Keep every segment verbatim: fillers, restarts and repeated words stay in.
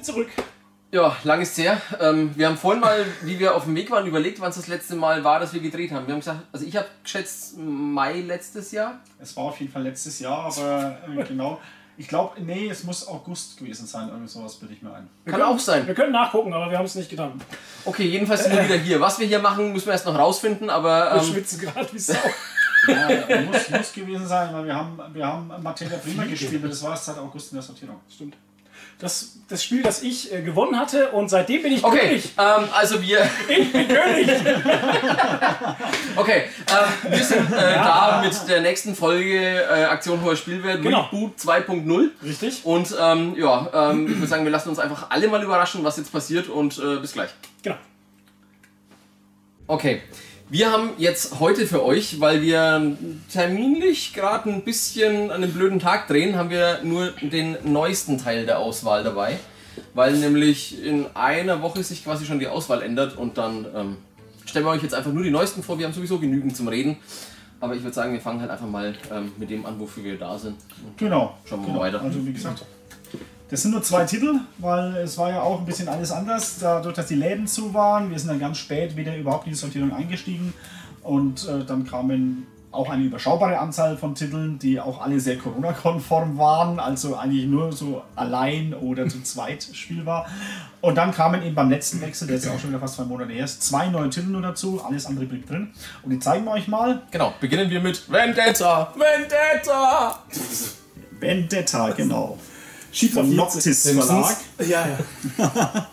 sind zurück. Ja, lang ist her. Ähm, wir haben vorhin mal, wie wir auf dem Weg waren, überlegt, wann es das letzte Mal war, dass wir gedreht haben. Wir haben gesagt, also ich habe geschätzt Mai letztes Jahr. Es war auf jeden Fall letztes Jahr, aber äh, genau. Ich glaube, nee, es muss August gewesen sein, irgendwie sowas bilde ich mir ein. Kann auch sein. Wir können nachgucken, aber wir haben es nicht getan. Okay, jedenfalls sind wir wieder hier. Was wir hier machen, müssen wir erst noch rausfinden, aber... Wir Ähm, schwitzen gerade wie Sau. Ja, muss, muss gewesen sein, weil wir haben, wir haben Materia Prima gespielt und das war erst seit August in der Sortierung. Stimmt. Das, das Spiel, das ich äh, gewonnen hatte und seitdem bin ich okay, König. Ähm, also wir... Ich bin König! Okay, äh, wir sind äh, ja. da mit der nächsten Folge äh, Aktion Hoher Spielwert, genau. Reboot zwei Punkt null. Richtig. Und ähm, ja, ähm, ich würde sagen, wir lassen uns einfach alle mal überraschen, was jetzt passiert und äh, bis gleich. Genau. Okay. Wir haben jetzt heute für euch, weil wir terminlich gerade ein bisschen an einem blöden Tag drehen, haben wir nur den neuesten Teil der Auswahl dabei. Weil nämlich in einer Woche sich quasi schon die Auswahl ändert und dann ähm, stellen wir euch jetzt einfach nur die neuesten vor. Wir haben sowieso genügend zum Reden. Aber ich würde sagen, wir fangen halt einfach mal ähm, mit dem an, wofür wir da sind. Genau. Schauen wir genau. mal weiter. Also wie gesagt, das sind nur zwei Titel, weil es war ja auch ein bisschen alles anders, dadurch, dass die Läden zu waren. Wir sind dann ganz spät wieder überhaupt in die Sortierung eingestiegen und äh, dann kamen auch eine überschaubare Anzahl von Titeln, die auch alle sehr Corona-konform waren, also eigentlich nur so allein oder zu zweit spielbar. Und dann kamen eben beim letzten Wechsel, der jetzt auch schon wieder fast zwei Monate her ist, zwei neue Titel nur dazu, alles andere blieb drin. Und die zeigen wir euch mal. Genau, beginnen wir mit Vendetta! Vendetta! Vendetta, genau. Von Noctis Verlag. Ja, ja.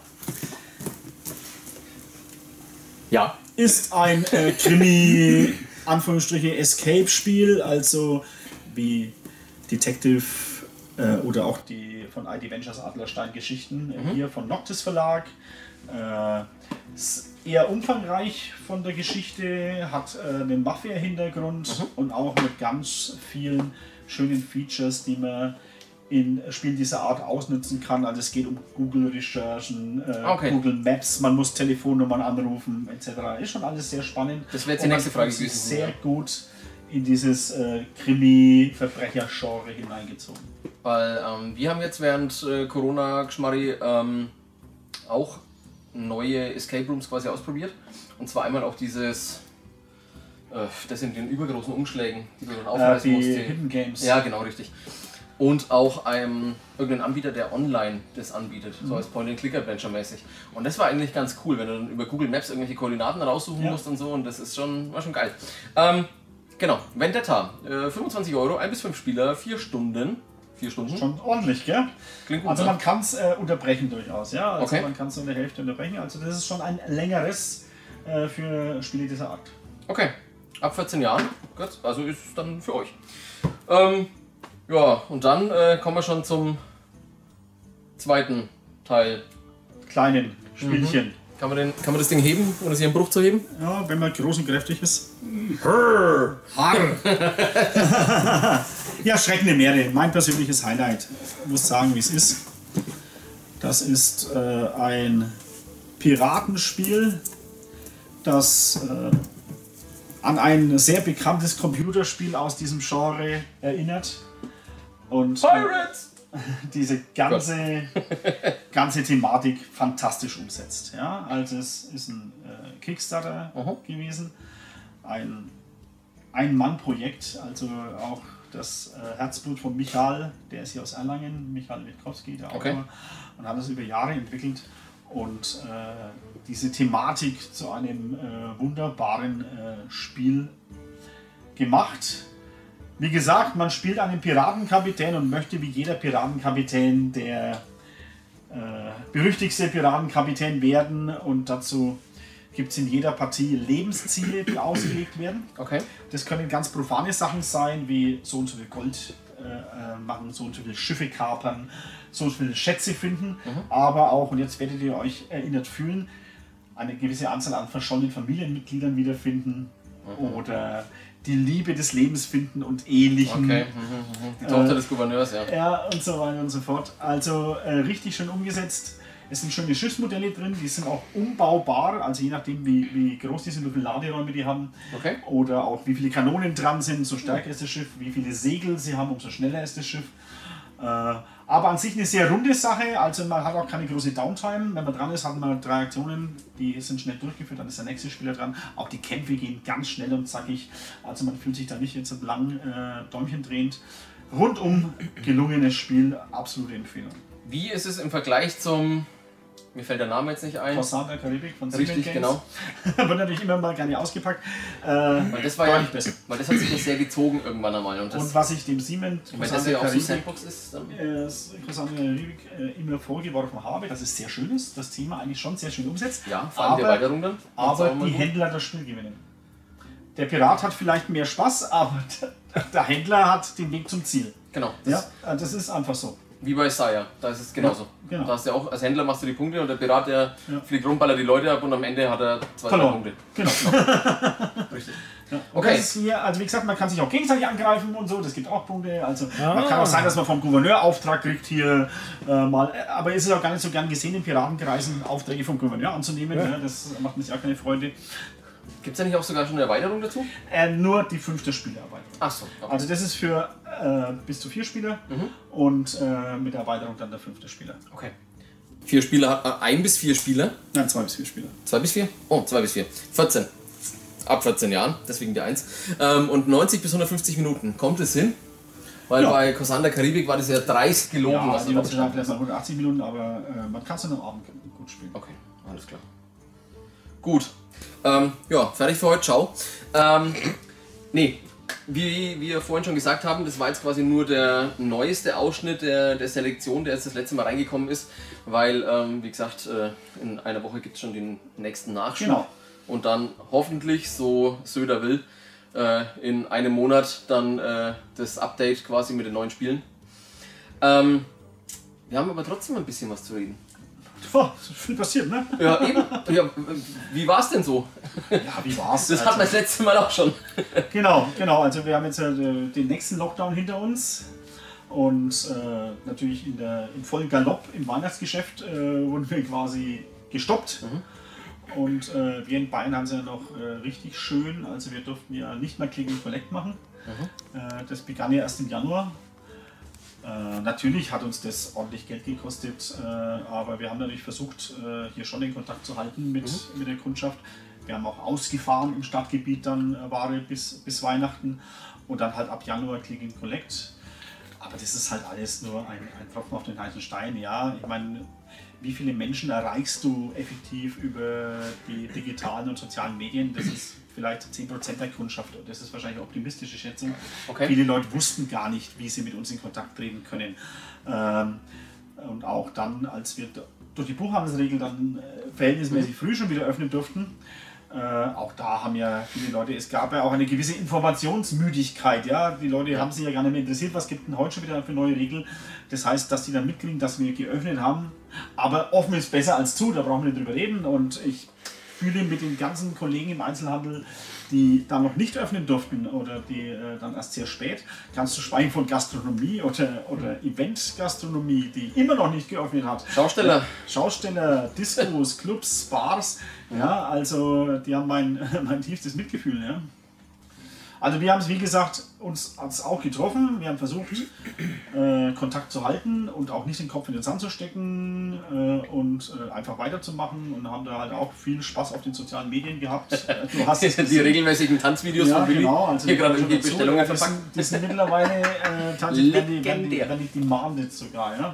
Ja. Ist ein äh, Krimi, Anführungsstriche, Escape-Spiel, also wie Detective äh, oder auch die von I D Ventures Adlerstein-Geschichten, äh, mhm. hier von Noctis Verlag. Äh, ist eher umfangreich von der Geschichte, hat äh, einen Mafia-Hintergrund mhm. und auch mit ganz vielen schönen Features, die man in Spielen dieser Art ausnutzen kann. Also es geht um Google-Recherchen, äh, okay. Google Maps, man muss Telefonnummern anrufen et cetera. Ist schon alles sehr spannend. Das wäre jetzt die nächste Frage gewesen. Sehr ja. gut in dieses äh, Krimi-Verbrecher-Genre hineingezogen. Weil ähm, wir haben jetzt während äh, Corona-Geschmarri ähm, auch neue Escape Rooms quasi ausprobiert. Und zwar einmal auch dieses, äh, das sind den übergroßen Umschlägen, die du dann aufreißen äh, die musst. Die Hidden Games. Ja, genau, richtig. Und auch einem irgendeinen Anbieter, der online das anbietet, mhm. so als Point-and-Click-Adventure mäßig. Und das war eigentlich ganz cool, wenn du dann über Google Maps irgendwelche Koordinaten raussuchen ja. musst und so, und das ist schon, war schon geil. Ähm, genau, Vendetta, äh, fünfundzwanzig Euro, ein bis fünf Spieler, vier Stunden. Vier Stunden. Schon ordentlich, gell? Klingt gut. Also man kann es äh, unterbrechen durchaus, ja. Also okay. man kann es so in der Hälfte unterbrechen. Also das ist schon ein längeres äh, für Spiele dieser Art. Okay, ab vierzehn Jahren, gut, also ist es dann für euch. Ähm, Ja, und dann äh, kommen wir schon zum zweiten Teil. Kleinen Spielchen. Mhm. Kann, man den, kann man das Ding heben, ohne sich einen Bruch zu heben? Ja, wenn man groß und kräftig ist. Brrr. Ja, Schreckende Meere, mein persönliches Highlight. Ich muss sagen, wie es ist. Das ist äh, ein Piratenspiel, das äh, an ein sehr bekanntes Computerspiel aus diesem Genre erinnert. Und Pirates! diese ganze, ganze Thematik fantastisch umsetzt. Ja? Also es ist ein äh, Kickstarter uh-huh. gewesen, ein Ein-Mann-Projekt, also auch das äh, Herzblut von Michael, der ist hier aus Erlangen, Michael Witkowski, der Autor, okay. und hat das über Jahre entwickelt und äh, diese Thematik zu einem äh, wunderbaren äh, Spiel gemacht. Wie gesagt, man spielt einen Piratenkapitän und möchte wie jeder Piratenkapitän der äh, berüchtigste Piratenkapitän werden, und dazu gibt es in jeder Partie Lebensziele, die ausgelegt werden. Okay. Das können ganz profane Sachen sein, wie so und so viel Gold äh, machen, so und so viele Schiffe kapern, so und so viele Schätze finden, mhm. aber auch, und jetzt werdet ihr euch erinnert fühlen, eine gewisse Anzahl an verschollenen Familienmitgliedern wiederfinden mhm. oder die Liebe des Lebens finden und ehelichen. Okay. Die Tochter äh, des Gouverneurs, ja. Ja, und so weiter und so fort. Also äh, richtig schön umgesetzt. Es sind schöne Schiffsmodelle drin, die sind auch umbaubar, also je nachdem wie, wie groß die sind, wie viele Laderäume die haben. Okay. Oder auch wie viele Kanonen dran sind, so stärker ist das Schiff, wie viele Segel sie haben, umso schneller ist das Schiff. Äh, Aber an sich eine sehr runde Sache, also man hat auch keine große Downtime. Wenn man dran ist, hat man drei Aktionen, die sind schnell durchgeführt, dann ist der nächste Spieler dran. Auch die Kämpfe gehen ganz schnell und zackig, also man fühlt sich da nicht jetzt lang äh, Däumchen drehend. Rundum gelungenes Spiel, absolute Empfehlung. Wie ist es im Vergleich zum, mir fällt der Name jetzt nicht ein. Corsar der Karibik von Siemens Richtig, Games. genau. Wird natürlich immer mal gerne ausgepackt. Äh, Weil das war gar ja, nicht besser. weil das hat sich ja sehr gezogen irgendwann einmal. Und, das, Und was ich dem Siemens weil das ja auch so Sandbox ist. Dann äh, Corsar der Karibik äh, immer vorgeworfen habe, dass es sehr schön ist, das Thema eigentlich schon sehr schön umsetzt. ja, vor allem die aber, Erweiterung dann. aber auch mal die gut. Händler das Spiel gewinnen. Der Pirat hat vielleicht mehr Spaß, aber der Händler hat den Weg zum Ziel. Genau. Das Ja, das ist einfach so. Wie bei Saya, da ist es genauso. Ja, genau. Da hast du auch, als Händler machst du die Punkte und der Pirat, der Ja. fliegt rum, ballert die Leute ab und am Ende hat er zwei, drei Verloren. Punkte. Genau. Richtig. Ja. Und Okay. das ist hier, also wie gesagt, man kann sich auch gegenseitig angreifen und so, das gibt auch Punkte. Also Ah. man kann auch sagen, dass man vom Gouverneur Auftrag kriegt hier äh, mal, aber es ist auch gar nicht so gern gesehen in Piratenkreisen, Aufträge vom Gouverneur anzunehmen. Ja. Ja, das macht mir auch keine Freude. Gibt es da nicht auch sogar schon eine Erweiterung dazu? Äh, nur die fünfte Spielererweiterung. Ach so. Okay. Also das ist für äh, bis zu vier Spieler Mhm. und äh, mit der Erweiterung dann der fünfte Spieler. okay. Vier Spieler, hat äh, ein bis vier Spieler. Nein, zwei bis vier Spieler. Zwei bis vier? Oh, zwei bis vier. vierzehn. Ab vierzehn Jahren, deswegen die eins. Ähm, und neunzig bis hundertfünfzig Minuten. Kommt es hin? Weil Ja. bei Corsar der Karibik war das ja dreist gelogen. Ja, was die da wird drauf vielleicht stand. mal hundertachtzig Minuten, aber äh, man kann es dann am Abend gut spielen. Okay, alles klar. Gut. Ähm, ja, fertig für heute. Ciao. Ähm, nee, wie wir vorhin schon gesagt haben, das war jetzt quasi nur der neueste Ausschnitt der, der Selektion, der jetzt das letzte Mal reingekommen ist, weil, ähm, wie gesagt, äh, in einer Woche gibt es schon den nächsten Nachschub. Genau. Und dann hoffentlich, so Söder will, äh, in einem Monat dann äh, das Update quasi mit den neuen Spielen. Ähm, wir haben aber trotzdem ein bisschen was zu reden. Boah, ist viel passiert, ne? Ja, eben. Ja, wie war es denn so? Ja, wie war's? Das hatten wir das letzte Mal auch schon. Genau, genau. Also wir haben jetzt äh, den nächsten Lockdown hinter uns und äh, natürlich in der, im vollen Galopp im Weihnachtsgeschäft äh, wurden wir quasi gestoppt. Und äh, wir in Bayern haben es ja noch äh, richtig schön. Also wir durften ja nicht mehr Click and Collect machen. Äh, das begann ja erst im Januar. Äh, natürlich hat uns das ordentlich Geld gekostet, äh, aber wir haben natürlich versucht, äh, hier schon den Kontakt zu halten mit, Mhm. mit der Kundschaft. Wir haben auch ausgefahren im Stadtgebiet dann äh, Ware bis, bis Weihnachten und dann halt ab Januar Click and Collect. Aber das ist halt alles nur ein, ein Tropfen auf den heißen Stein. Ja, ich meine, wie viele Menschen erreichst du effektiv über die digitalen und sozialen Medien? Das ist vielleicht zehn Prozent der Kundschaft. Das ist wahrscheinlich eine optimistische Schätzung. Okay. Viele Leute wussten gar nicht, wie sie mit uns in Kontakt treten können. Ähm, und auch dann, als wir durch die Buchhandelsregel dann äh, verhältnismäßig früh schon wieder öffnen durften, äh, auch da haben ja viele Leute, es gab ja auch eine gewisse Informationsmüdigkeit. Ja? Die Leute haben sich ja gar nicht mehr interessiert, was gibt denn heute schon wieder für neue Regeln. Das heißt, dass die dann mitkriegen, dass wir geöffnet haben. Aber offen ist besser als zu, da brauchen wir nicht drüber reden. Und ich fühle mit den ganzen Kollegen im Einzelhandel, die dann noch nicht öffnen durften oder die äh, dann erst sehr spät, kannst du schweigen von Gastronomie oder, oder Event-Gastronomie, die immer noch nicht geöffnet hat. Schausteller. Schausteller, Diskos, Clubs, Bars, ja, also die haben mein, mein tiefstes Mitgefühl. Ja. Also wir haben es, wie gesagt, uns hat's auch getroffen. Wir haben versucht, äh, Kontakt zu halten und auch nicht den Kopf in den Sand zu stecken äh, und äh, einfach weiterzumachen und haben da halt auch viel Spaß auf den sozialen Medien gehabt. Äh, Du hast es Die gesehen. regelmäßigen Tanzvideos Ja, von Willi. genau. Also Hier die gerade kommen irgendwie schon dazu. Bestellungen Die verpackt. sind, die sind mittlerweile äh, tatsächlich werden die, werden die, Legendär. werden die demanded sogar. Ja?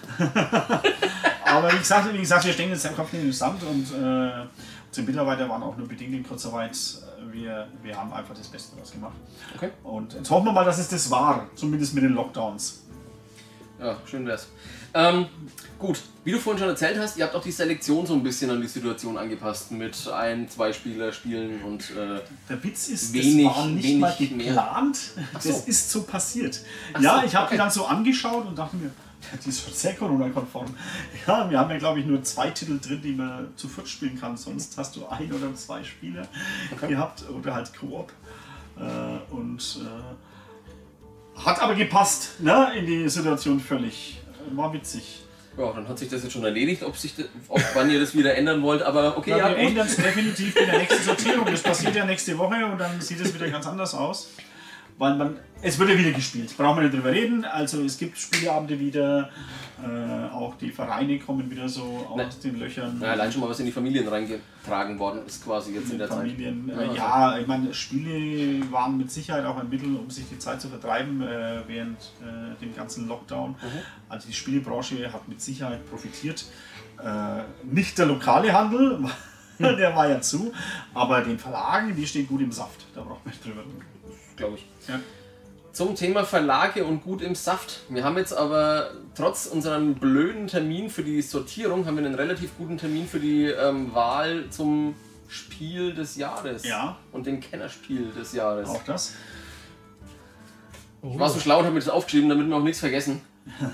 Aber wie gesagt, wie gesagt, wir stecken jetzt den Kopf in den Sand und äh, unsere Mitarbeiter waren auch nur bedingt in Kurzarbeit. Wir, wir haben einfach das Beste daraus gemacht. Okay. Und jetzt hoffen wir mal, dass es das war, zumindest mit den Lockdowns. Ja, schön wär's. Ähm, gut, wie du vorhin schon erzählt hast, ihr habt auch die Selektion so ein bisschen an die Situation angepasst mit ein, zwei Spieler spielen und äh, Der Witz ist, Wenig- das war nicht wenig mal mehr. geplant, so. das ist so passiert. Ach ja, so, ich habe okay. die dann so angeschaut und dachte mir, die ist schon sehr Corona-konform. Ja, wir haben ja, glaube ich, nur zwei Titel drin, die man zu viert spielen kann. Sonst hast du ein oder zwei Spieler Okay. gehabt oder halt Koop. Äh, und äh, hat aber gepasst, ne, in die Situation völlig. War witzig. ja, dann hat sich das jetzt schon erledigt, ob sich das, ob wann ihr das wieder ändern wollt, aber okay, Ja, ja, wir gut. ändern es definitiv in der nächsten Sortierung. Das passiert ja nächste Woche und dann sieht es wieder ganz anders aus. weil man, es wird ja wieder gespielt, brauchen wir nicht drüber reden. Also es gibt Spieleabende wieder, äh, auch die Vereine kommen wieder so aus Nein. den Löchern. Ja, allein schon mal was in die Familien reingetragen worden ist quasi jetzt in, in der Familien. Zeit. Äh, also. Ja, ich meine, Spiele waren mit Sicherheit auch ein Mittel, um sich die Zeit zu vertreiben äh, während äh, dem ganzen Lockdown. Mhm. Also die Spielebranche hat mit Sicherheit profitiert. Äh, nicht der lokale Handel, der war ja zu, aber den Verlagen, die stehen gut im Saft. Da braucht man nicht drüber reden. Glaube ich. Ja. Zum Thema Verlage und gut im Saft. Wir haben jetzt aber trotz unserem blöden Termin für die Sortierung, haben wir einen relativ guten Termin für die ähm, Wahl zum Spiel des Jahres. Ja. Und den Kennerspiel des Jahres. Auch das. Ich war so schlau und habe mir das aufgeschrieben, damit wir auch nichts vergessen.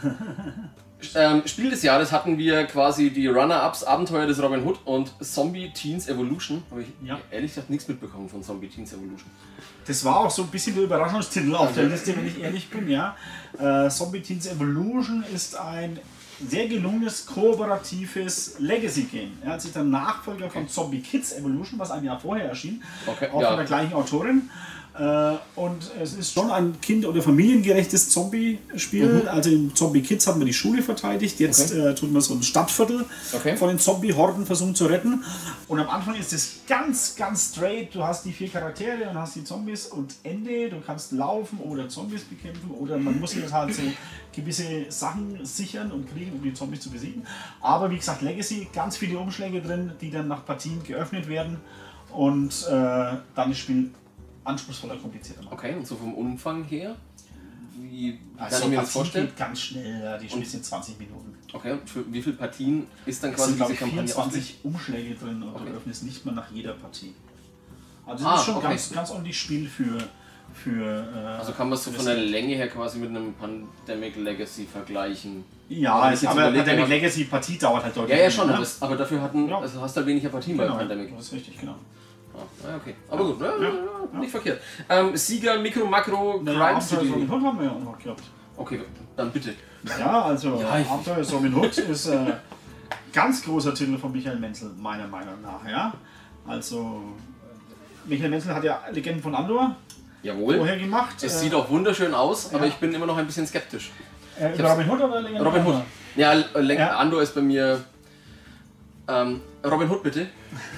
ähm, Spiel des Jahres hatten wir quasi die Runner-Ups Abenteuer des Robin Hood und Zombie Teens Evolution. Habe ich Ja. ehrlich gesagt nichts mitbekommen von Zombie Teens Evolution. Das war auch so ein bisschen der Überraschungstitel auf der Liste, wenn ich ehrlich bin. Ja. Äh, Zombie Teens Evolution ist ein sehr gelungenes, kooperatives Legacy-Game. Er hat sich der Nachfolger von Zombie Kids Evolution, was ein Jahr vorher erschien, Okay, auch ja. von der gleichen Autorin. Äh, und es ist schon ein kind- oder familiengerechtes Zombie-Spiel. Mhm. Also in Zombie Kids hat man die Schule verteidigt, jetzt Okay. äh, tut man so ein Stadtviertel Okay. von den Zombie-Horden versuchen zu retten. Und am Anfang ist es ganz, ganz straight. Du hast die vier Charaktere und hast die Zombies und Ende. Du kannst laufen oder Zombies bekämpfen oder man muss sich halt so gewisse Sachen sichern und kriegen, um die Zombies zu besiegen. Aber wie gesagt, Legacy, ganz viele Umschläge drin, die dann nach Partien geöffnet werden und äh, dann das Spiel anspruchsvoller, komplizierter machen. Okay, und so vom Umfang her? Wie Also kann ich mir das Partie vorstellen? geht ganz schnell, ja, die Spiele sind zwanzig Minuten. Okay, und für wie viele Partien ist dann Es quasi sind, glaube diese ich, Kampagne vierundzwanzig Umschläge drin und Okay. du öffnest nicht mal nach jeder Partie. Also Ah, das ist schon okay. ganz, ganz ordentlich Spiel für... für äh, Also kann man es so für von das- der Länge her quasi mit einem Pandemic Legacy vergleichen? Ja, wenn ich es, jetzt aber überlege, Pandemic was- Legacy Partie dauert halt deutlich Ja, ja, schon, länger, aber, ne? es, aber dafür hatten, Ja. also hast du halt weniger Partien Genau, bei Pandemic. das ist richtig, genau. Ah, okay. Aber gut, ja, Ja. ja, nicht verkehrt. Ähm, Sieger, Mikro, Makro, Naja, Crime Abenteuer City. Robin Hood haben wir ja auch noch gehabt. Okay, dann bitte. Ja, also Ja, ich- Abenteuer Robin Hood ist äh, ganz großer Titel von Michael Menzel, meiner Meinung nach. Ja? Also Michael Menzel hat ja Legenden von Andor Jawohl. vorher gemacht. Es äh, sieht auch wunderschön aus, aber ja. ich bin immer noch ein bisschen skeptisch. äh, über Robin Hood oder Legenden Robin von Hood. Andor? Ja, Len Ja. Andor ist bei mir. Ähm, Robin Hood bitte.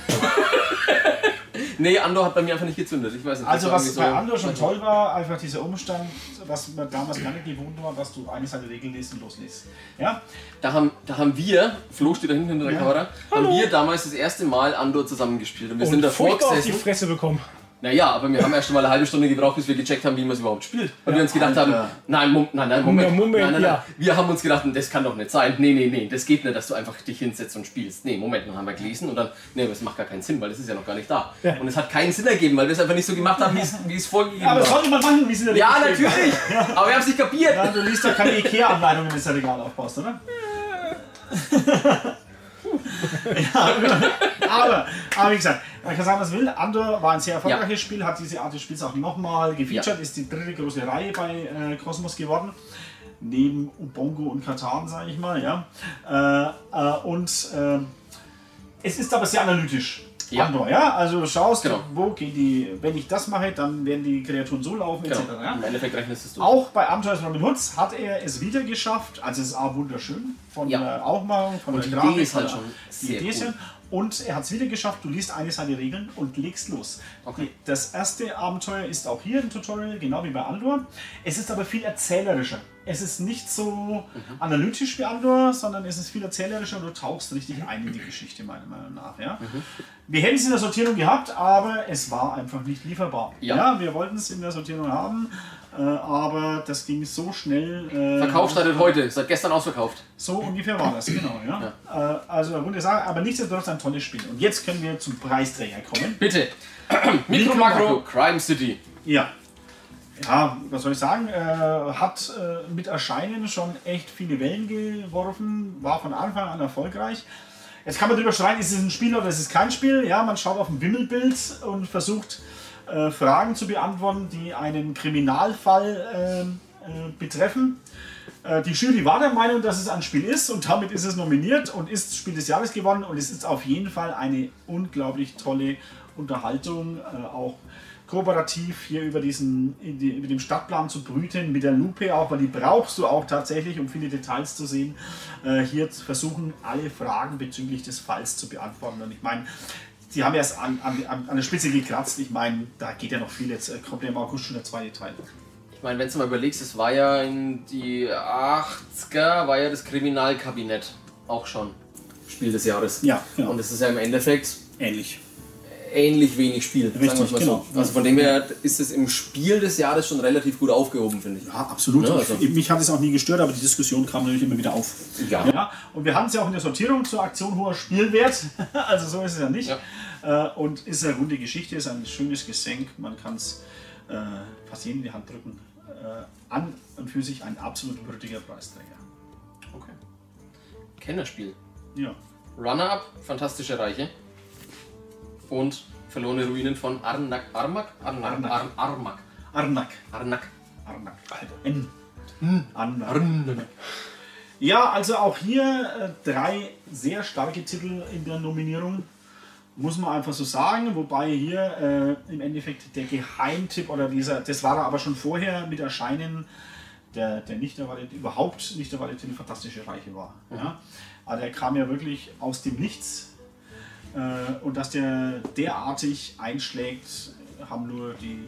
Nee, Andor hat bei mir einfach nicht gezündet. Ich weiß nicht. Also das war was irgendwie bei so- Andor schon toll war, einfach dieser Umstand, was man damals gar nicht gewohnt war, dass du eine Seite Regeln liest und losliest. Ja? Da haben, da haben wir, Flo steht da hinten hinter der Ja. Kamera, haben wir damals das erste Mal Andor zusammengespielt. Und wir sind Und davor furchtbar auf die gesessen. Fresse bekommen. Naja, aber wir haben erst mal eine halbe Stunde gebraucht, bis wir gecheckt haben, wie man es überhaupt spielt. Und wir uns gedacht Alter. haben, nein, Mom nein, nein, Moment, Moment, nein, nein, nein. ja. Wir haben uns gedacht, das kann doch nicht sein. Nee, nee, nee, das geht nicht, dass du einfach dich hinsetzt und spielst. Nee, Moment, dann haben wir gelesen und dann, nee, das macht gar keinen Sinn, weil das ist ja noch gar nicht da. Ja. Und es hat keinen Sinn ergeben, weil wir es einfach nicht so gemacht haben, wie es, wie es vorgegeben Aber das war. sollte man machen, wie es in der Ja, Regel steht. natürlich, aber wir haben es nicht kapiert. Ja, du liest doch keine Ikea-Anleitung, wenn du das Regal aufbaust, oder? ja, aber, aber wie gesagt, man kann sagen, was will. Andor war ein sehr erfolgreiches Ja. Spiel, hat diese Art des Spiels auch nochmal gefeatured, Ja. ist die dritte große Reihe bei äh, Cosmos geworden. Neben Ubongo und Katan, sage ich mal. Ja. Äh, äh, und äh, es ist aber sehr analytisch. Ja. Andor, ja? Also du schaust, Genau. wo gehen die, wenn ich das mache, dann werden die Kreaturen so laufen, et cetera. Genau. Ja? Im Endeffekt rechnest es du. Auch bei Abenteuer des Robin Hoods hat er es wieder geschafft. Also es ist auch wunderschön von Ja. der Aufmachung, von Und der die Grafik. Idee ist halt von schon der- sehr die Idee ist cool. ja- Und er hat es wieder geschafft, du liest eine Seite Regeln und legst los. Okay. Die- Das erste Abenteuer ist auch hier ein Tutorial, genau wie bei Andor. Es ist aber viel erzählerischer. Es ist nicht so Mhm. analytisch wie Andor, sondern es ist viel erzählerischer und du tauchst richtig ein in die Geschichte, meiner Meinung nach. Ja? Mhm. Wir hätten es in der Sortierung gehabt, aber es war einfach nicht lieferbar. Ja. Ja, wir wollten es in der Sortierung haben, äh, aber das ging so schnell. Äh, Verkauf startet heute, seit gestern ausverkauft. So ungefähr war das, genau. Ja. Äh, also eine runde Sache, aber nichtsdestotrotz ein tolles Spiel. Und jetzt können wir zum Preisträger kommen. Bitte. Mikro, Makro, Crime City. Ja. Ja, was soll ich sagen? Äh, hat äh, mit Erscheinen schon echt viele Wellen geworfen, war von Anfang an erfolgreich. Jetzt kann man darüber streiten, ist es ein Spiel oder ist es kein Spiel? Ja, man schaut auf ein Wimmelbild und versucht äh, Fragen zu beantworten, die einen Kriminalfall äh, äh, betreffen. Äh, die Jury war der Meinung, dass es ein Spiel ist und damit ist es nominiert und ist Spiel des Jahres geworden und es ist auf jeden Fall eine unglaublich tolle Unterhaltung, äh, auch kooperativ hier über, diesen, in die, über den Stadtplan zu brüten, mit der Lupe auch, weil die brauchst du auch tatsächlich, um viele Details zu sehen. Äh, hier zu versuchen, alle Fragen bezüglich des Falls zu beantworten. Und ich meine, sie haben erst an, an, an der Spitze gekratzt. Ich meine, da geht ja noch viel. Jetzt kommt ja im August schon der zweite Teil. Ich meine, wenn du mal überlegst, es war ja in die achtziger, war ja das Kriminalkabinett auch schon Spiel des Jahres. Ja, genau. Und es ist ja im Endeffekt Ähnlich. ähnlich wenig Spiel. Richtig, sagen wir mal genau. So. Also von dem her ist es im Spiel des Jahres schon relativ gut aufgehoben, finde ich. Ja, absolut. Ja, also. ich, mich hat es auch nie gestört, aber die Diskussion kam natürlich immer wieder auf. Ja. Ja, und wir hatten es ja auch in der Sortierung zur Aktion hoher Spielwert. Also so ist es ja nicht. Ja. Äh, und ist eine runde Geschichte, ist ein schönes Geschenk. Man kann es äh, fast jedem in die Hand drücken. Äh, an und für sich ein absolut würdiger Preisträger. Okay. Kennerspiel. Ja. Runner-Up, Fantastische Reiche. Und Verlorene Ruinen von Arnak. Armak? Arnak. Arnak. Ar Armak. Arnak. Arnak. Arnak. N. Arnak. Ja, also auch hier äh, drei sehr starke Titel in der Nominierung. Muss man einfach so sagen, wobei hier äh, im Endeffekt der Geheimtipp oder dieser, das war er aber schon vorher mit Erscheinen, der, der nicht der Valid, überhaupt nicht der Valid Fantastische Reiche war. Mhm. Ja? Aber der kam ja wirklich aus dem Nichts äh, und dass der derartig einschlägt, haben nur die,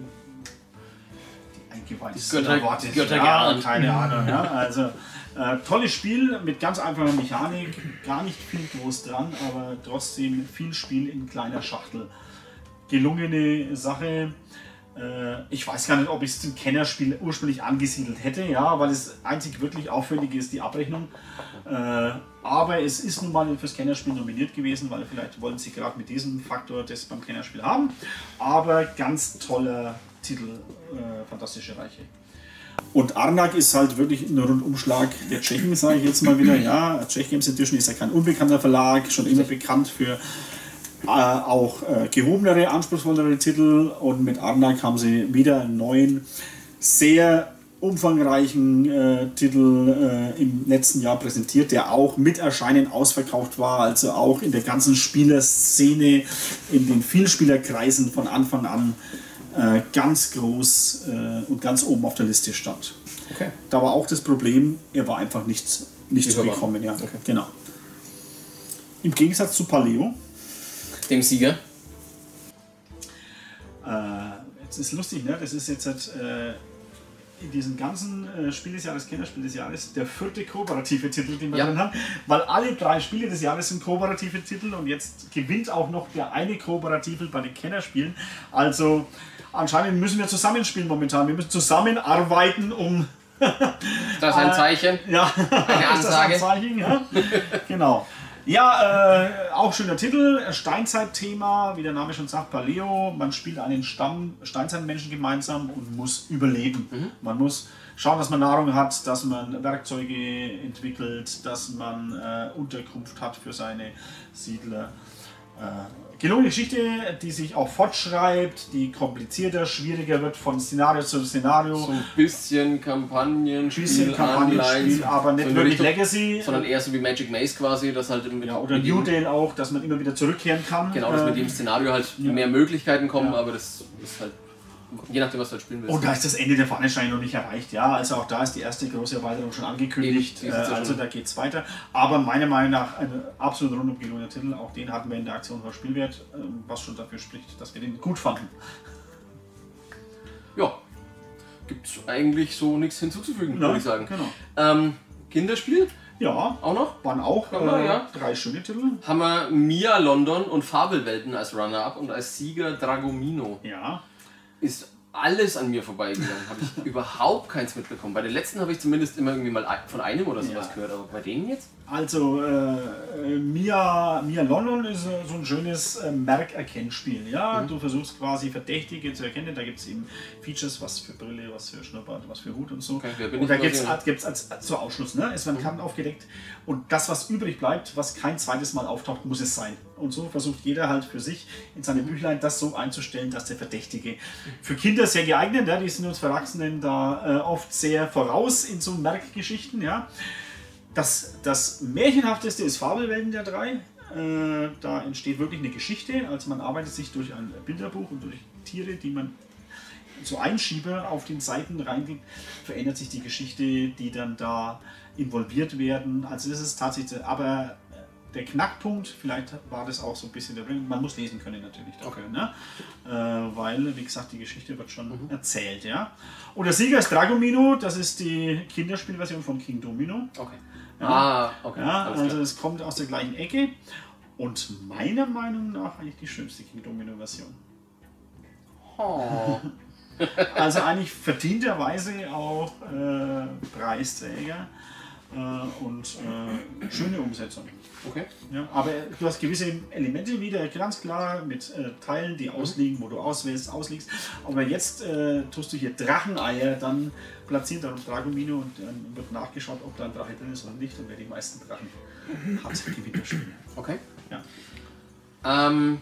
die eingeweihten Götter, Götter ja, geahnt. keine Ahnung. Ja? Also Äh, tolles Spiel mit ganz einfacher Mechanik, gar nicht viel groß dran, aber trotzdem viel Spiel in kleiner Schachtel. Gelungene Sache. Äh, ich weiß gar nicht, ob ich es zum Kennerspiel ursprünglich angesiedelt hätte, ja, weil es einzig wirklich auffällige ist die Abrechnung. Äh, aber es ist nun mal fürs Kennerspiel nominiert gewesen, weil vielleicht wollen sie gerade mit diesem Faktor das beim Kennerspiel haben. Aber ganz toller Titel, äh, Fantastische Reiche. Und Arnak ist halt wirklich ein Rundumschlag der Tschechen, sage ich jetzt mal wieder. Ja, Czech Games Edition ist ja kein unbekannter Verlag, schon immer bekannt für äh, auch äh, gehobenere, anspruchsvollere Titel. Und mit Arnak haben sie wieder einen neuen, sehr umfangreichen äh, Titel äh, im letzten Jahr präsentiert, der auch mit Erscheinen ausverkauft war, also auch in der ganzen Spielerszene, in den Vielspielerkreisen von Anfang an Äh, ganz groß äh, und ganz oben auf der Liste stand. Okay. Da war auch das Problem, er war einfach nicht, nicht zu bekommen. Ja. Okay. Genau. Im Gegensatz zu Paleo. Dem Sieger. Äh, jetzt ist lustig, ne? Das ist jetzt halt, äh, in diesem ganzen äh, Spiel des Jahres, Kennerspiel des Jahres, der vierte kooperative Titel, den wir ja. drin haben. Weil alle drei Spiele des Jahres sind kooperative Titel und jetzt gewinnt auch noch der eine kooperative bei den Kennerspielen. Also anscheinend müssen wir zusammenspielen momentan. Wir müssen zusammenarbeiten, um... Das ist ein Zeichen. Ja, eine Ansage. Ist das ein Zeichen, ja? Genau. Ja, äh, auch schöner Titel, Steinzeit-Thema, wie der Name schon sagt, Paleo. Man spielt einen Stamm Steinzeitmenschen gemeinsam und muss überleben. Mhm. Man muss schauen, dass man Nahrung hat, dass man Werkzeuge entwickelt, dass man äh, Unterkunft hat für seine Siedler. Äh, gelungene Geschichte, die sich auch fortschreibt, die komplizierter, schwieriger wird von Szenario zu Szenario. So ein bisschen Kampagnenspiel, bisschen Kampagnenspiel, aber nicht so wirklich Richtung, Legacy. sondern eher so wie Magic Maze quasi, dass halt mit, ja, oder mit New Dale auch, dass man immer wieder zurückkehren kann. Genau, dass äh, mit dem Szenario halt ja. mehr Möglichkeiten kommen, ja. aber das ist halt je nachdem, was du halt spielen willst. Und da ist das Ende der Fahnensteine noch nicht erreicht. Ja, also auch da ist die erste große Erweiterung schon angekündigt. Äh, also da geht es weiter. Aber meiner Meinung nach ein absolut rundum gelungener Titel. Auch den hatten wir in der Aktion für Spielwert, äh, was schon dafür spricht, dass wir den gut fanden. Ja, gibt es eigentlich so nichts hinzuzufügen, Ja, würde ich sagen. Genau. Ähm, Kinderspiel? Ja, auch noch? Waren auch äh, wir, ja. drei schöne Titel. Haben wir Mia London und Fabelwelten als Runner-Up und als Sieger Dragomino. Ja. Ist alles an mir vorbeigegangen, habe ich überhaupt keins mitbekommen. Bei den letzten habe ich zumindest immer irgendwie mal von einem oder sowas ja. gehört, aber bei denen jetzt? Also äh, Mia, Mia London ist äh, so ein schönes äh, Merkerkennspiel. Ja? Mhm. Du versuchst quasi Verdächtige zu erkennen. Da gibt es eben Features, was für Brille, was für Schnurrbart, was für Hut und so. Okay, und da gibt es als, als, als so Ausschluss. Ne? Es werden mhm. Karten aufgedeckt und das, was übrig bleibt, was kein zweites Mal auftaucht, muss es sein. Und so versucht jeder halt für sich in seine Büchlein das so einzustellen, dass der Verdächtige für Kinder sehr geeignet, ja? Die sind uns Erwachsenen da äh, oft sehr voraus in so Merkgeschichten. Ja? Das, das Märchenhafteste ist Fabelwelten der drei. Äh, da entsteht wirklich eine Geschichte. Also man arbeitet sich durch ein Bilderbuch und durch Tiere, die man so Einschieber auf den Seiten reingibt, verändert sich die Geschichte, die dann da involviert werden. Also das ist tatsächlich, aber der Knackpunkt, vielleicht war das auch so ein bisschen der Blick, man muss lesen können natürlich dafür, okay. ne? Äh, weil, wie gesagt, die Geschichte wird schon mhm. erzählt. Ja? Und der Sieger ist Dragomino, das ist die Kinderspielversion von King Domino. Okay. Ja, ah, okay. Ja, also es kommt aus der gleichen Ecke und meiner Meinung nach eigentlich die schönste King Domino Version. Oh. Also eigentlich verdienterweise auch äh, Preisträger äh, und äh, schöne Umsetzung. Okay. Ja, aber du hast gewisse Elemente wieder, ganz klar, mit äh, Teilen, die ausliegen, wo du auswählst, auslegst. Aber jetzt äh, tust du hier Dracheneier dann platzieren, darum Dragomino, und dann wird nachgeschaut, ob da ein Drache drin ist oder nicht. Und wer die meisten Drachen hat, gewinnt das Spiel. Okay. Ja. Ähm,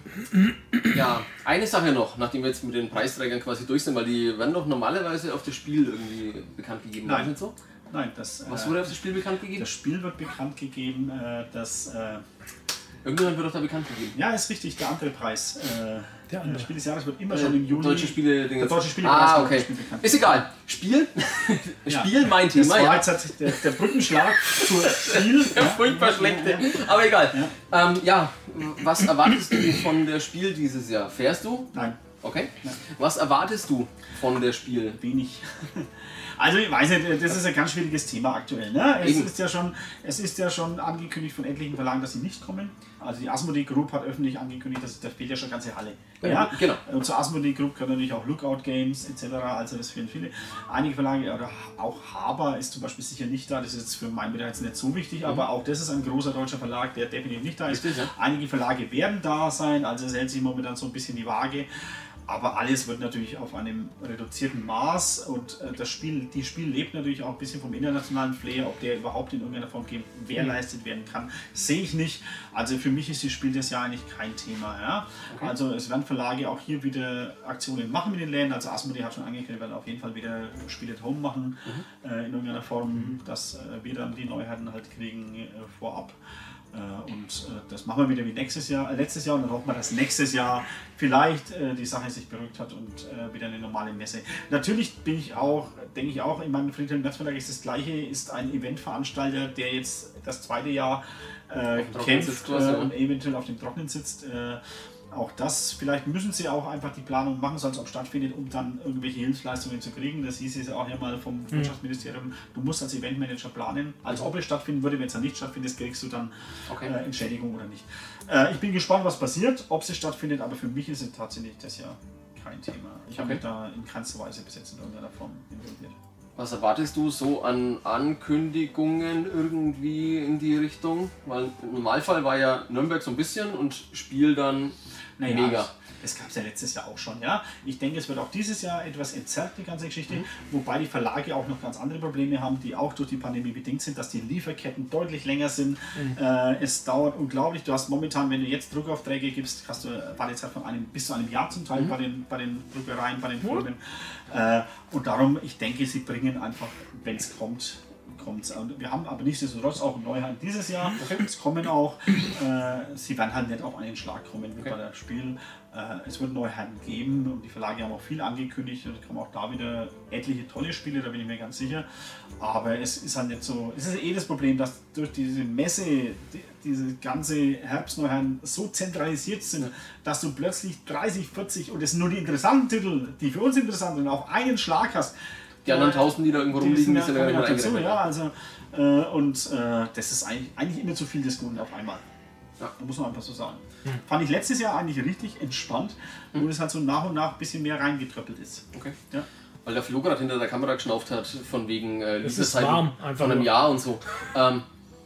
ja, eine Sache noch, nachdem wir jetzt mit den Preisträgern quasi durch sind, weil die werden doch normalerweise auf das Spiel irgendwie bekannt gegeben. Nein. Nicht so? Nein, das, Was äh, wurde auf das Spiel bekannt gegeben? Das Spiel wird bekannt gegeben, äh, dass... Äh, Irgendjemand wird doch da bekannt gegeben. Ja, ist richtig, der andere Preis. Äh, der andere. Das Spiel des Jahres wird immer äh, schon im Juni... Deutsche Spiele, der deutsche Spielepreis ah, okay. bekannt. Ist egal. Spiel? Ja. Spiel mein Thema. Das war ja. jetzt der, der Brückenschlag zur Spiel. Der furchtbar schlechte. Aber egal. Ja. Ähm, ja, was erwartest du von der Spiel dieses Jahr? Fährst du? Nein. Okay. Nein. Was erwartest du von der Spiel? Wenig. Also ich weiß nicht, das ist ein ganz schwieriges Thema aktuell. Ne? Es, ist ja schon, es ist ja schon angekündigt von etlichen Verlagen, dass sie nicht kommen. Also die Asmodee Group hat öffentlich angekündigt, dass da fehlt ja schon eine ganze Halle. Ja, ja? Genau. Und zur Asmodee Group gehört natürlich auch Lookout Games et cetera. Also das fehlen viele. Einige Verlage, oder auch Haber ist zum Beispiel sicher nicht da. Das ist jetzt für meinen Bereich jetzt nicht so wichtig, mhm. aber auch das ist ein großer deutscher Verlag, der definitiv nicht da ist. Richtig, ja. Einige Verlage werden da sein, also es hält sich momentan so ein bisschen die Waage. Aber alles wird natürlich auf einem reduzierten Maß, und äh, das Spiel, die Spiel lebt natürlich auch ein bisschen vom internationalen Flair, ob der überhaupt in irgendeiner Form gewährleistet werden kann, sehe ich nicht. Also für mich ist das Spiel des Jahr eigentlich kein Thema. Ja? Okay. Also es werden Verlage auch hier wieder Aktionen machen mit den Läden. Also Asmodee hat schon angekündigt, werden auf jeden Fall wieder Spiel at Home machen, mhm. äh, in irgendeiner Form, dass äh, wir dann die Neuheiten halt kriegen äh, vorab. Äh, und äh, das machen wir wieder wie nächstes Jahr, äh, letztes Jahr, und dann hoffen wir, dass nächstes Jahr vielleicht äh, die Sache sich beruhigt hat und äh, wieder eine normale Messe. Natürlich bin ich auch, denke ich auch, in meinem Friedhelm Netzverlag ist das Gleiche, ist ein Eventveranstalter, der jetzt das zweite Jahr äh, kämpft äh, und eventuell auf dem Trocknen sitzt. Äh, Auch das, vielleicht müssen sie auch einfach die Planung machen, soll es auch stattfindet, um dann irgendwelche Hilfsleistungen zu kriegen. Das hieß es auch ja mal vom mhm. Wirtschaftsministerium, du musst als Eventmanager planen, als ob es stattfinden würde. Wenn es dann nicht stattfindet, kriegst du dann okay. äh, Entschädigung oder nicht. Äh, ich bin gespannt, was passiert, ob es stattfindet, aber für mich ist es tatsächlich das ja kein Thema. Ich okay. habe mich da in keinster Weise bis jetzt in irgendeiner Form involviert. Was erwartest du so an Ankündigungen irgendwie in die Richtung? Weil im Normalfall war ja Nürnberg so ein bisschen und Spiel dann naja, mega. Das gab es ja letztes Jahr auch schon. Ja? Ich denke, es wird auch dieses Jahr etwas entzerrt, die ganze Geschichte. Mhm. Wobei die Verlage auch noch ganz andere Probleme haben, die auch durch die Pandemie bedingt sind, dass die Lieferketten deutlich länger sind. Mhm. Äh, es dauert unglaublich. Du hast momentan, wenn du jetzt Druckaufträge gibst, hast du Wartezeit von einem bis zu einem Jahr zum Teil mhm. bei, den, bei den Druckereien, bei den Firmen. Mhm. Äh, und darum, ich denke, sie bringen einfach, wenn es kommt, kommt's. Und wir haben aber nichtsdestotrotz auch Neuheiten dieses Jahr. Okay. Es kommen auch, äh, sie werden halt nicht auf einen Schlag kommen wie okay. bei dem Spiel. Äh, es wird Neuheiten geben und die Verlage haben auch viel angekündigt. Und es kommen auch da wieder etliche tolle Spiele, da bin ich mir ganz sicher. Aber es ist halt nicht so, es ist eh das Problem, dass durch diese Messe, die, diese ganze Herbstneuheiten so zentralisiert sind, ja. dass du plötzlich dreißig, vierzig, und es sind nur die interessanten Titel, die für uns interessant sind, auf einen Schlag hast. Die anderen tausend, die da irgendwo rumliegen, die sind ja gar nicht dazu, ja, also, äh, und äh, das ist eigentlich, eigentlich immer zu viel des Guten auf einmal. Ja. Da muss man einfach so sagen. Hm. Fand ich letztes Jahr eigentlich richtig entspannt, hm. wo es halt so nach und nach ein bisschen mehr reingetröppelt ist. Okay. Ja. Weil der Flo gerade hinter der Kamera geschnauft hat, von wegen äh, es ist warm, einfach von einem nur. Jahr und so. Ähm,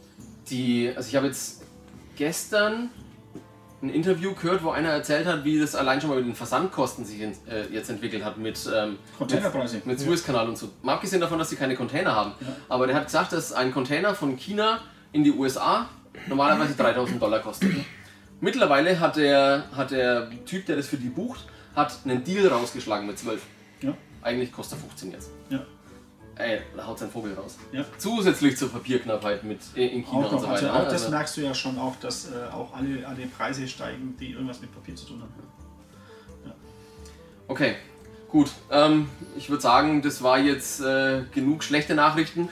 die, also ich habe jetzt gestern ein Interview gehört, wo einer erzählt hat, wie das allein schon mal mit den Versandkosten sich in, äh, jetzt entwickelt hat mit, ähm, Containerpreise. mit, mit Suezkanal und so. Mal abgesehen davon, dass sie keine Container haben. Ja. Aber der hat gesagt, dass ein Container von China in die U S A normalerweise dreitausend Dollar kostet. Mittlerweile hat der, hat der Typ, der das für die bucht, hat einen Deal rausgeschlagen mit zwölf. Ja. Eigentlich kostet er fünfzehn jetzt. Ja. Ey, da haut sein Vogel raus. Ja. Zusätzlich zur Papierknappheit mit in China auch und so weiter. Also auch das also merkst du ja schon auch, dass äh, auch alle, alle Preise steigen, die irgendwas mit Papier zu tun haben. Ja. Okay, Gut, ähm, ich würde sagen, das war jetzt äh, genug schlechte Nachrichten.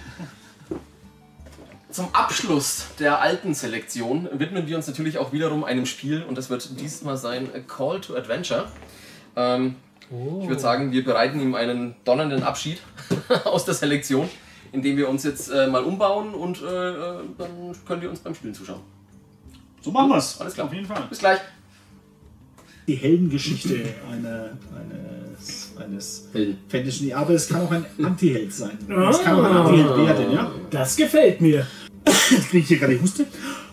Zum Abschluss der alten Selektion widmen wir uns natürlich auch wiederum einem Spiel und das wird diesmal sein A Call to Adventure. Ähm, oh. Ich würde sagen, wir bereiten ihm einen donnernden Abschied aus der Selektion, indem wir uns jetzt äh, mal umbauen und äh, dann könnt ihr uns beim Spielen zuschauen. So machen wir es. Alles klar. Auf jeden Fall. Bis gleich. Die Heldengeschichte eine, eines, eines Helden. Fantischen, aber es kann auch ein Antiheld sein. Es kann auch ein Antiheld werden, ja? Das gefällt mir. Jetzt kriege ich hier gerade die Huste.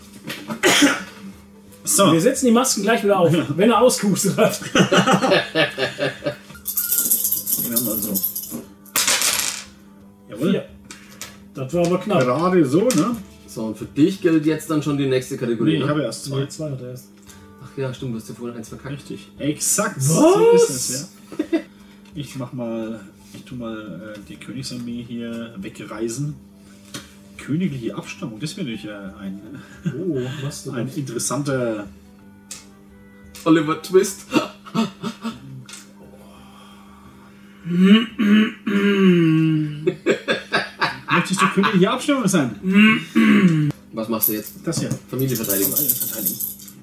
So. Wir setzen die Masken gleich wieder auf, wenn er ausgehustet hat. Wir haben also. Jawohl. Vier. Das war aber knapp. Gerade so, ne? So, und für dich gilt jetzt dann schon die nächste Kategorie. Nee, ich ne? habe erst zwei. Nee, zwei hat er erst. Ach ja, stimmt, du hast ja vorhin eins verkackt. Richtig. Exakt. Was? So ist es, ja. Ich mach mal. Ich tu mal äh, die Königsarmee hier wegreisen. Königliche Abstammung, das wäre natürlich äh, ein, Oh, was du ein interessanter. Oliver Twist. Möchtest du königliche Abstammung sein? Was machst du jetzt? Das hier. Familienverteidigung. Verteidigung.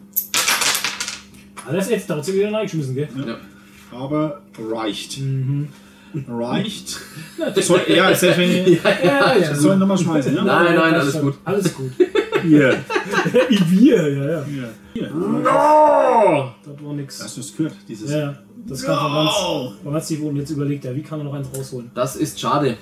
Alles jetzt, da hat sie wieder reingeschmissen, gell? Ja. Aber reicht. Mhm. Reicht. Soll, ja, selbst wenn ich. Ja, ja. Soll ich nochmal schmeißen, ja? Nein, nein, das alles ist gut. Alles gut. Hier. Wir, ja, ja. Hier. Hier. No! Das war nix. Hast du es gehört? Dieses. Ja, ja. Das kam von ganz. Man hat sich wohl jetzt überlegt, ja, wie kann er noch eins rausholen? Das ist schade.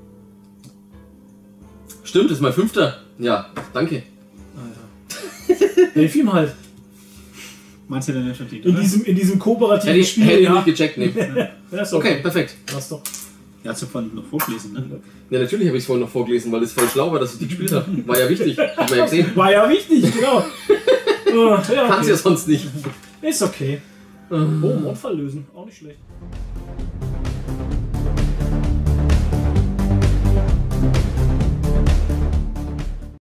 Stimmt, das ist mein fünfter. Ja, danke. Alter. Hilf ihm halt. Meinst du denn nicht verdient? In diesem, in diesem kooperativen Hätte ich, Spiel. hätte ich ja. nicht gecheckt, nee. Ja, ist Okay, perfekt. Lass doch. Er hat es vorhin noch vorgelesen, ne? Ja, natürlich habe ich es vorhin noch vorgelesen, weil es voll schlau war, dass ich die gespielt habe. War ja wichtig, hat man ja gesehen. War ja wichtig, genau. Oh, ja, Kann's okay. ja sonst nicht. Ist okay. Oh, Mordfall lösen. Auch nicht schlecht.